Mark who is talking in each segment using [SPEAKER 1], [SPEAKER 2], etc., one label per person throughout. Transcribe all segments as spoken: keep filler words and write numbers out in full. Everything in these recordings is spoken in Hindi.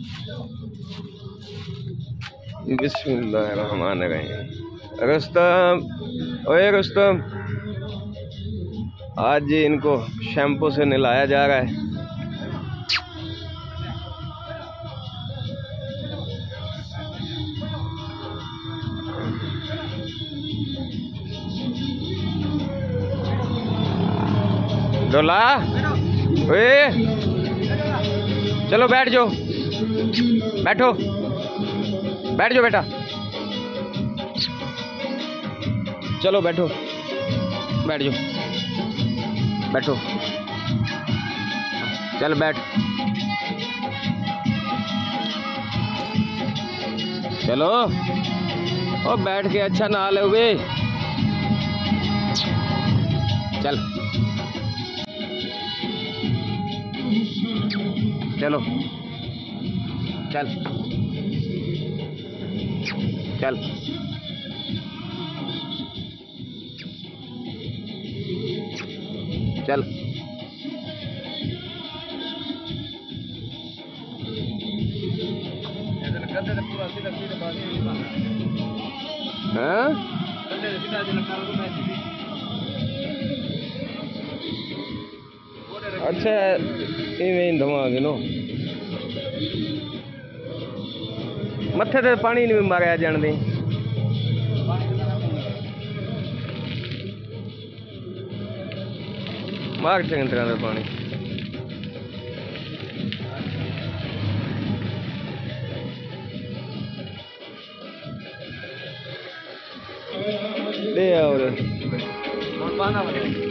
[SPEAKER 1] بسم اللہ الرحمن الرحیم۔ رستم، اوے رستم، آج جی ان کو شیمپو سے نہلایا جا رہا ہے۔ ڈولا، اوے چلو بیٹھ جاؤ، بیٹھو بیٹھ جاؤ بیٹا، چلو بیٹھو بیٹھ جاؤ، بیٹھو، چل بیٹھ، چلو او بیٹھ کے اچھا نہا لو گے، چل چلو چل چل چل ہاں اچھا ایویں دھواں گے نو متھے تے پانی نہیں ماریا جان دیں، مار چنگی طرح کا پانی لے اور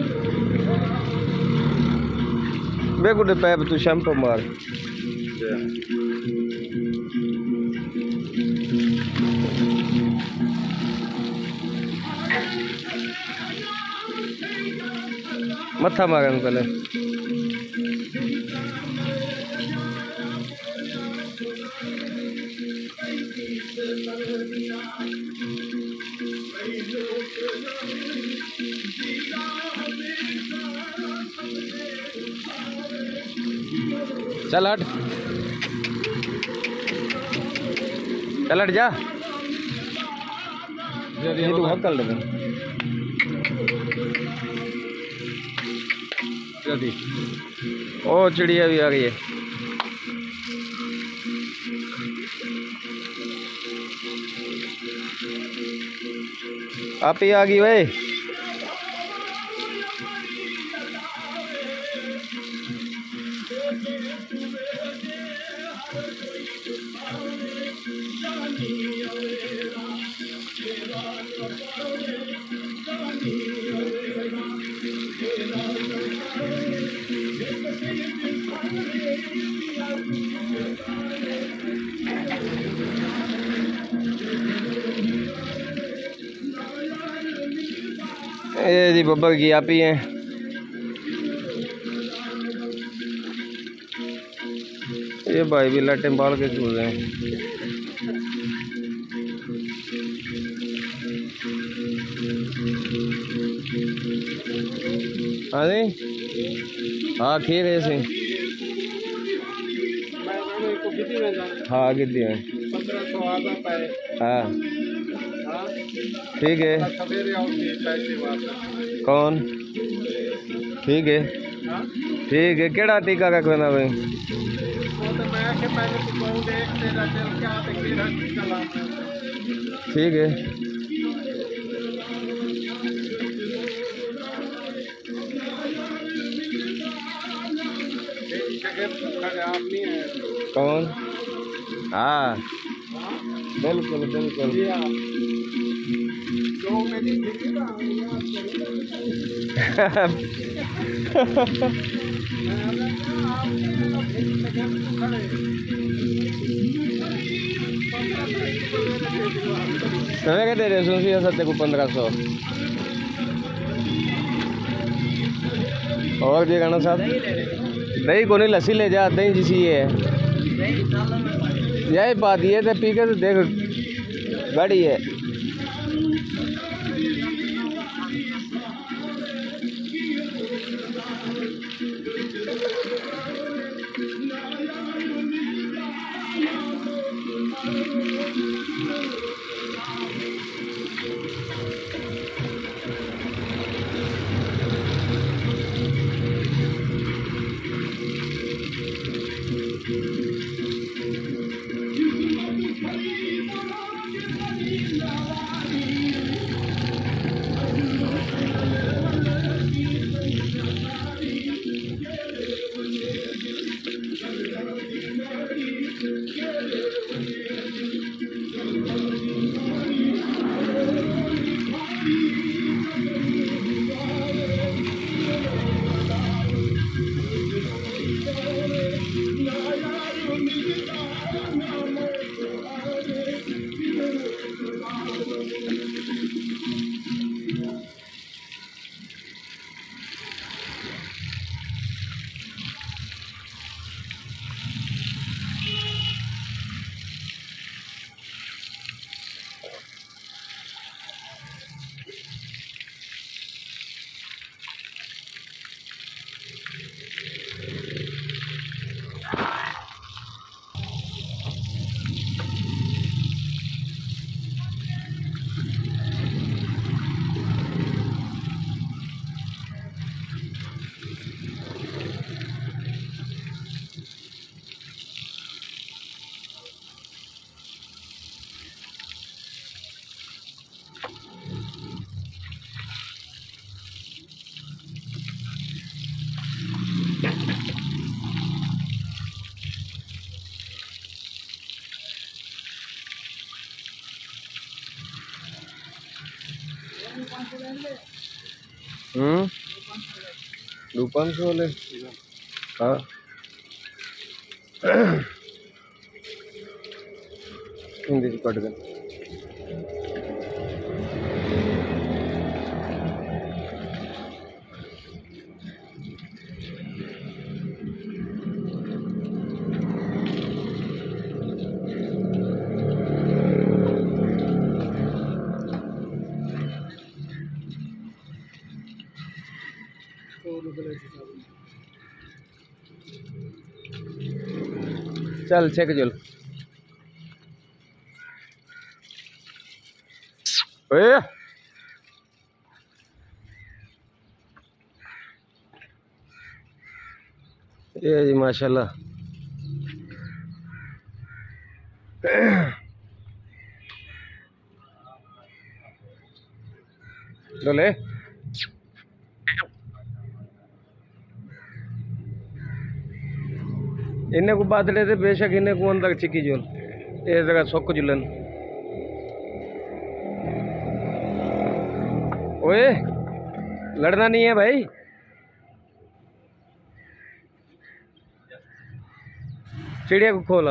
[SPEAKER 1] بے گڈے پیپ تو شیمپو مار متھا مارن پہلے چل ہٹ چل ہٹ جا یہ تو بہت کر لے او چڑیا بھی آ گئی ہے آپ ہی آ گئی بھائی یہ جی ببر کی آپ ہی ہیں یہ بھائی بھی لٹیں بال کے چوز ہیں ہاں جی ہاں کھیر ہے سی ہاں کتنی ہے ہاں ٹھیک ہے کون ٹھیک ہے ٹھیک ہے کیڑا ٹیکا کا کھانا بھائی ٹھیک ہے کون ہاں بالکل بالکل کیا دے رہے سو سی ستے کو پندرہ سو اور جی گانا صاحب دہی کو نہیں لسی لے جا دہی جسی ہے یہی بات یہ تو پی کے تو دیکھ گاڑی ہے ہوں दो पाँच सौ वाले हाँ हिंदी से कट गए चल छेक चल ओए ये जी माशाल्लाह डोले इन्हें को बादले थे बेशक इन्हें को अंदर चिकी जोल ये जगह सोक जुलन ओए लड़ना नहीं है भाई चिड़िया को खोला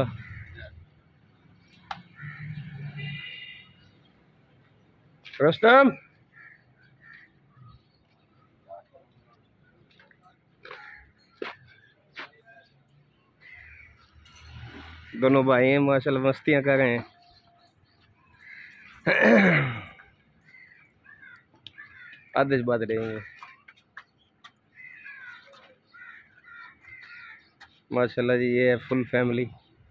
[SPEAKER 1] रस्तम दोनों भाई हैं माशाल्लाह मस्तियां कर रहे हैं आधे बात रहेंगे माशाल्लाह जी ये है फुल फैमिली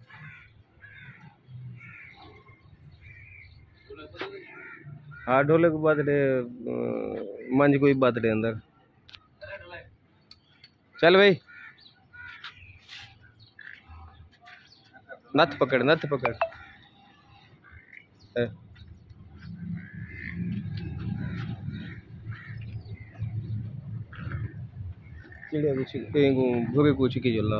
[SPEAKER 1] हाँ ढोले को बात रहे मंज कोई बात रहे अंदर चल भाई नथ पकड़ नथ पकड़ चिड़िया कुछ भूरे कुछ की जलना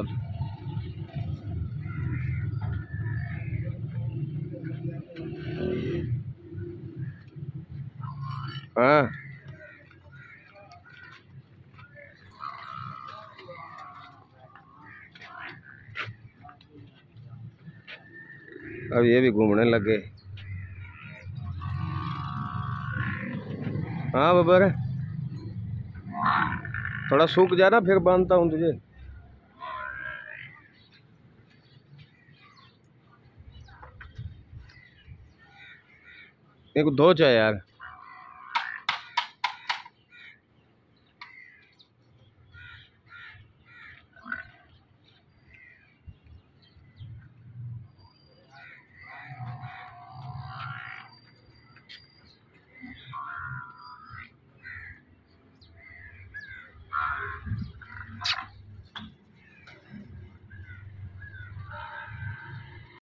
[SPEAKER 1] हाँ अब ये भी घूमने लगे हाँ बाबा थोड़ा सूख जा ना फिर बांधता हूँ तुझे एक धो चाहे यार